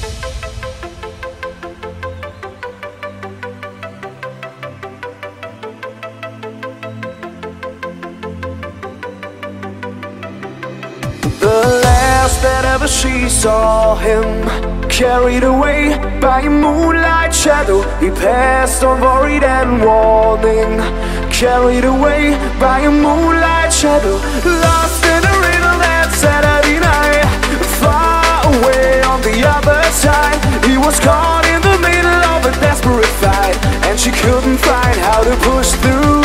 The last that ever she saw him, carried away by a moonlight shadow, he passed on worried and warning. Carried away by a moonlight shadow, lost in a riddle that Saturday night. Far away on the other side, he was caught in the middle of a desperate fight, and she couldn't find how to push through.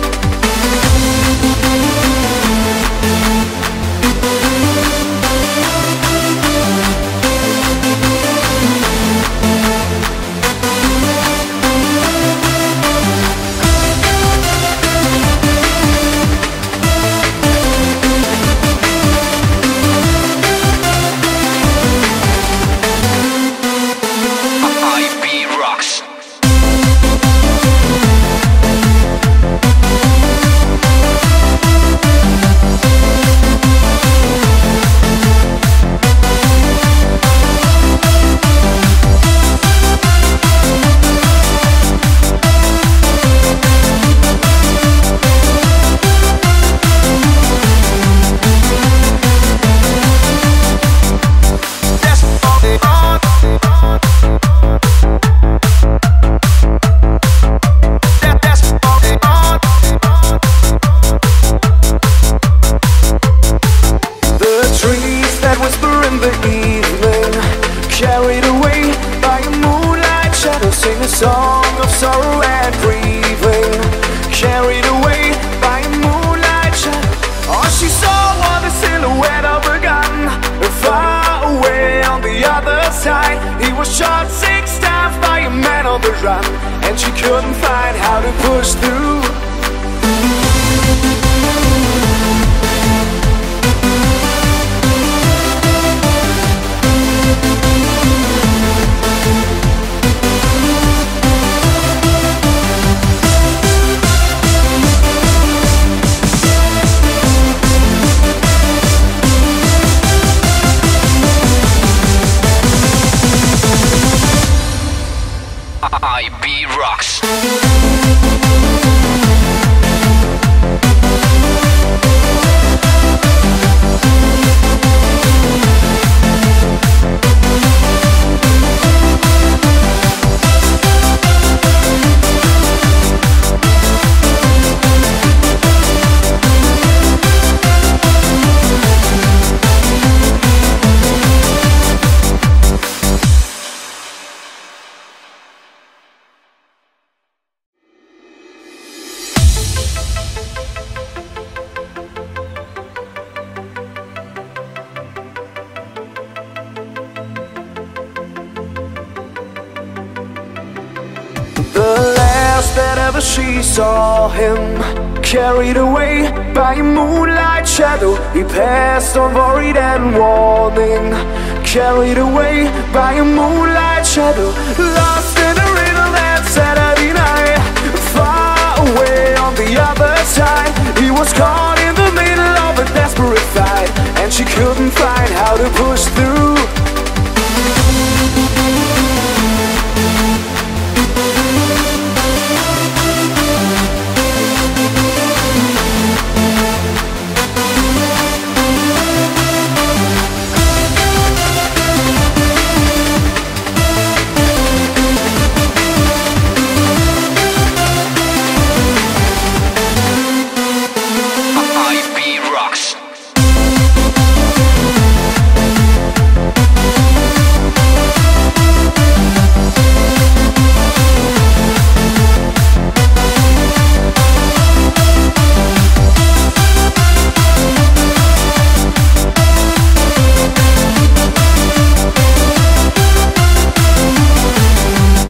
Carried away by a moonlight shadow, sing a song of sorrow and grieving. Carried away by a moonlight shadow, all she saw was the silhouette of a gun. Far away on the other side, he was shot 6 times by a man on the run, and she couldn't find how to push through. IB rocks. The last that ever she saw him, carried away by a moonlight shadow, he passed on worried and warning. Carried away by a moonlight shadow, lost in a riddle that Saturday night. Far away on the other side, he was caught in the middle of a desperate fight, and she couldn't find how to push through.